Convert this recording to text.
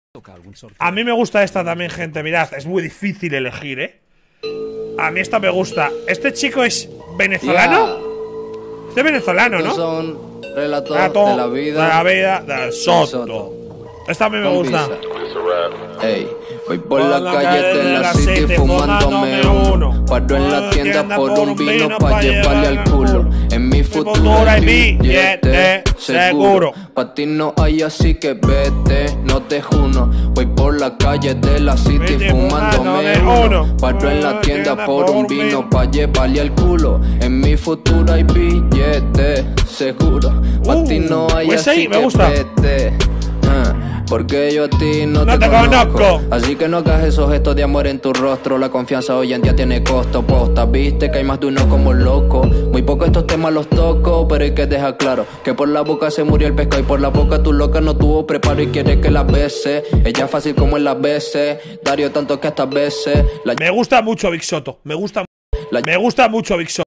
A mí me gusta esta también, gente. Mirad, es muy difícil elegir, ¿eh? A mí esta me gusta. ¿Este chico es venezolano? Este es venezolano, ¿no? Son relatos de la vida del Soto. Esta a mí me gusta. Ey, voy por la calle de la city fumándome uno. Paro en la tienda por un vino pa' llevarle al culo. En mi futuro hay billete seguro. Pa' ti no hay, así que vete, no te juno. Voy por la calle de la city fumándome uno. Paro en la tienda por un vino pa' llevarle al culo. En mi futuro hay billete seguro. Pa' ti no hay, pues así que vete. Porque yo a ti no te conozco. Así que no hagas esos gestos de amor en tu rostro. La confianza hoy en día tiene costo. Posta, viste que hay más de uno como loco. Muy poco estos temas los toco, pero hay que dejar claro que por la boca se murió el pescado y por la boca tu loca no tuvo preparo y quiere que la bese. Ella es fácil como en las veces. Dario tanto que hasta veces Me gusta mucho Big Soto. Me gusta mucho Big Soto.